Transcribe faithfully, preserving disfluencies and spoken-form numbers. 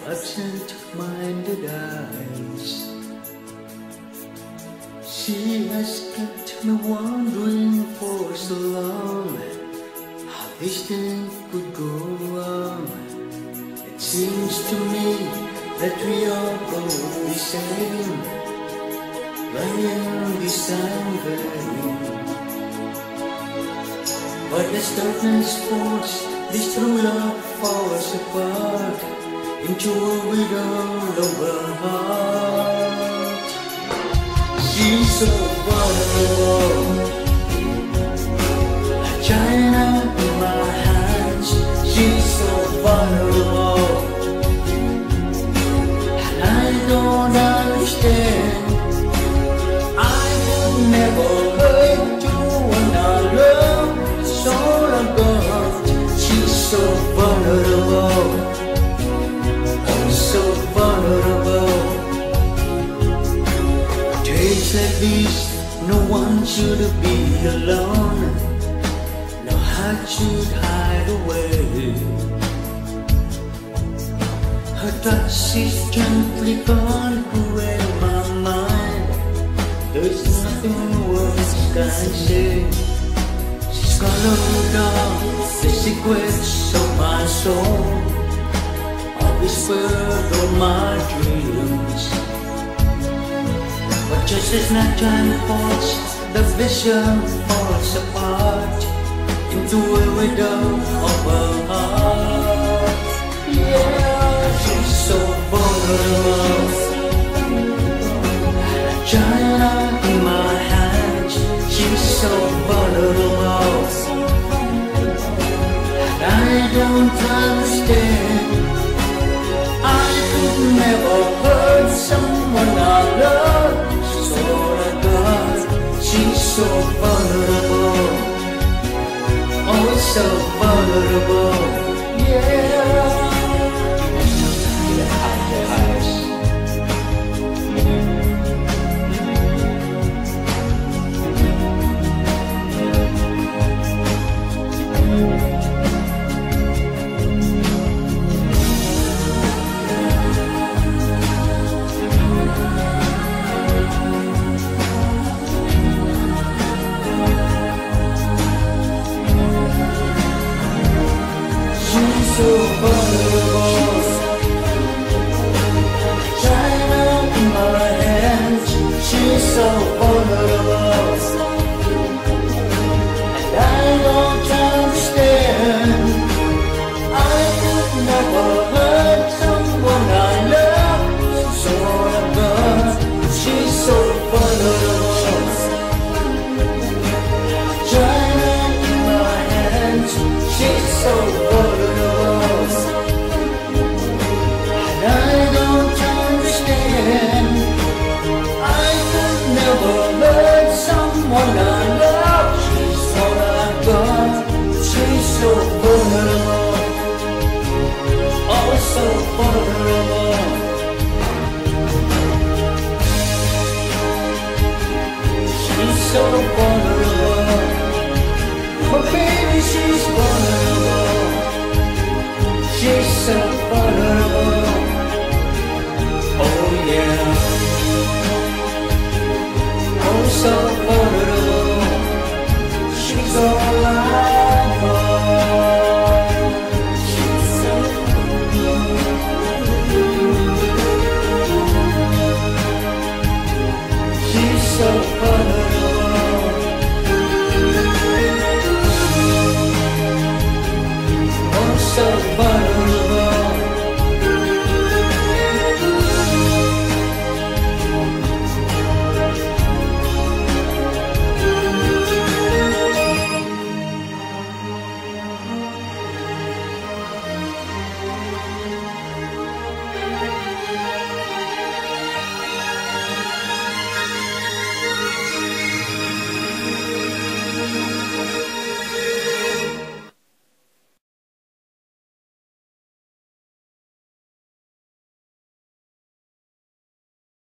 absent-minded eyes. She has kept me wondering for so long how this thing could go wrong. It seems to me that we are both the same, running the same vein. But as darkness falls, this true love falls apart into a riddle of her heart. She's so vulnerable, a china in my hands. She's so vulnerable, and I don't understand. I will never hurt you when I love. It's all I got. She's so vulnerable, oh so vulnerable. Days like these, no one should be alone. No heart should hide away. Her touch is gently conquering my mind. There's nothing words can say. She's colored down the secrets of my soul, I whispered all my dreams. But just as nighttime falls, the vision falls apart into a riddle of her heart. Yeah, she's so vulnerable, a china in my hands. She's so vulnerable, and I don't understand. I could never hurt someone I love. She's all I got. She's so vulnerable, oh so vulnerable, yeah. She's so vulnerable, china in my hands. She's so vulnerable, and I don't understand. I could never hurt someone I love. So I got. She's so vulnerable, china in my hands. She's so vulnerable, and I don't understand. I could never hurt someone I love. She's all I got. She's so vulnerable, oh so vulnerable. She's so vulnerable, but baby she's vulnerable. She's so vulnerable, oh yeah, oh so vulnerable. She's all